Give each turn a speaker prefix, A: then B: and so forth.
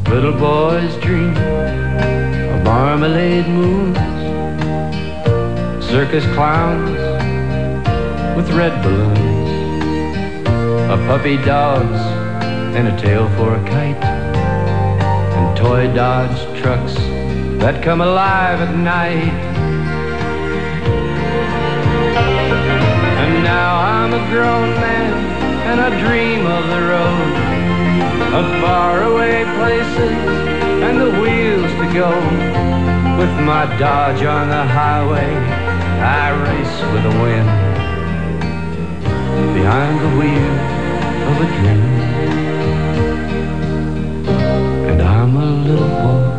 A: little boy's dream of marmalade moons, circus clowns with red balloons, of puppy dogs and a tail for a kite, and toy Dodge trucks that come alive at night. And now I'm a grown man and I dream of the road, of faraway places and the wheels to go. With my Dodge on the highway, I race with the wind behind the wheel of a dream. And I'm a little boy